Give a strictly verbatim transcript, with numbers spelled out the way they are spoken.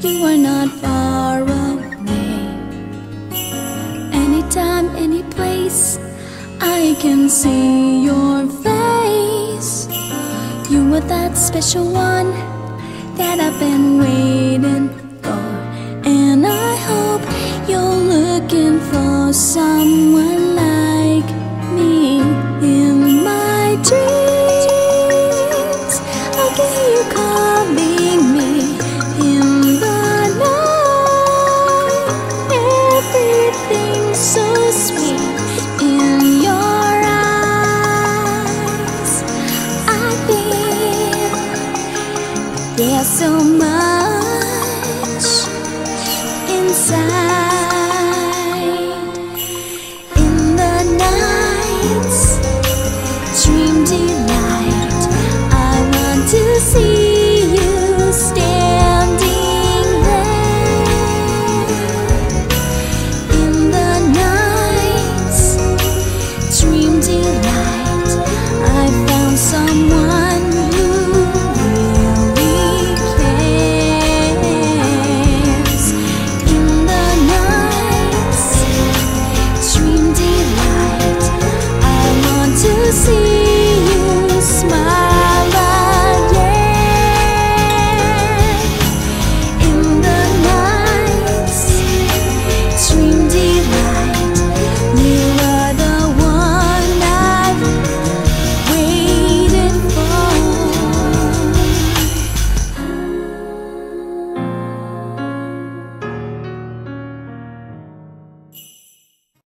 you are not far away. Anytime, any place, I can see your face. You are that special one that I've been waiting for, and I hope you're looking for someone like me. In my dreams, I hear you calling me. In the night, everything's so sweet. In your eyes, I feel there's so much inside. In the night's dream delight, I want to see you standing there. In the night's dream delight, I found someone who really cares. In the night's dream delight, I want to see